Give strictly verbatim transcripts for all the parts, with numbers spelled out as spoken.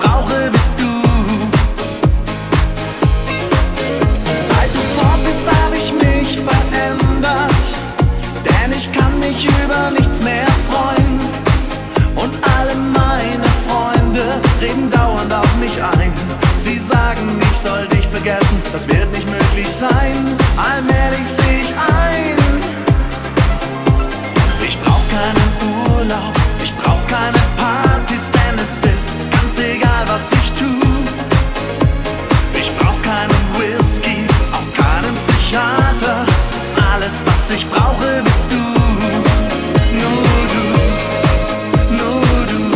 brauche, bist du. Seit du fort bist, hab ich mich verändert, denn ich kann mich über nichts mehr freuen. Und alle meine Freunde reden dauernd auf mich ein. Sie sagen, ich soll dich vergessen, das wird nicht möglich sein. Allmählich seh ich ein, ich brauch keinen Urlaub, ich brauch keine Partys, denn es ist ganz egal, was ich tu. Ich brauch keinen Whisky, auch keinen Psychiater. Alles, was ich brauche, bist du. Nur du, nur du.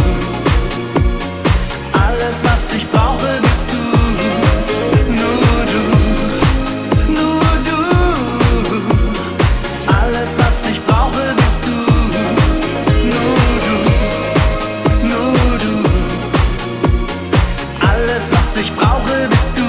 Alles, was ich brauche, bist du. Nur du, nur du. Alles, was ich brauche, bist du. Nur du, nur du. Alles, was ich brauche, bist du.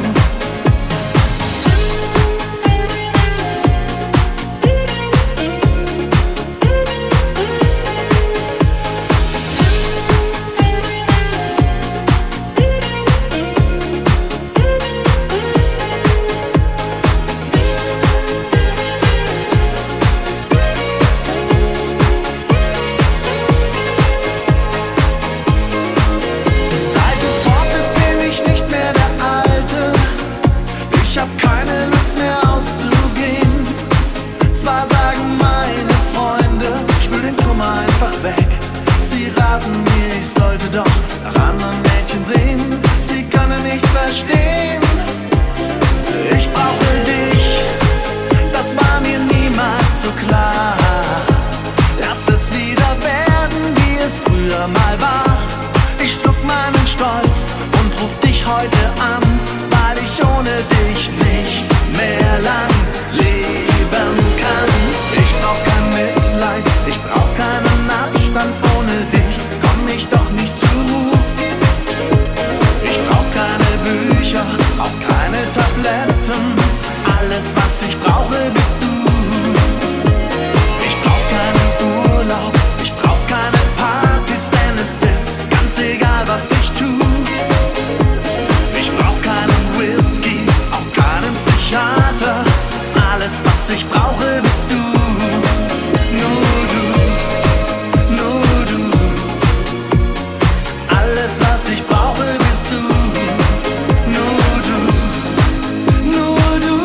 Ich sollte doch nach anderen Mädchen sehen, sie können nicht verstehen. Ich brauche dich, das war mir niemals so klar. Lass es wieder werden, wie es früher mal war. Ich schluck meinen Stolz und ruf dich heute an, weil ich ohne dich nicht mehr lang leben kann. Ich brauch kein Mitleid, ich brauch keinen Abstand, ohne dich komm ich doch nicht zu. Ich brauch keine Bücher, auch keine Tabletten. Alles, was ich brauche, bist du. Ich brauch keinen Urlaub, ich brauch keine Partys, denn es ist ganz egal, was ich tu. Ich brauch keinen Whisky, auch keinen Psychiater. Alles, was ich brauche, bist du. Nur du, nur du. Alles, was ich brauche, bist du. Nur du, nur du.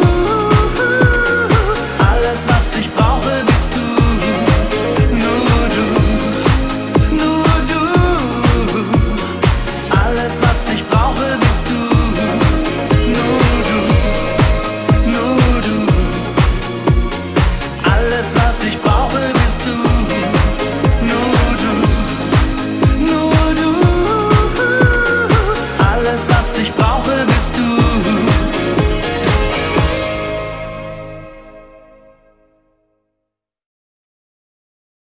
Alles, was ich brauche, bist du. Nur du, nur du. Alles, was ich brauche, bist du. Nur du, nur du. Alles, was ich brauche, bist du. Nur du, nur du. Alles, was ich brauche, bist du.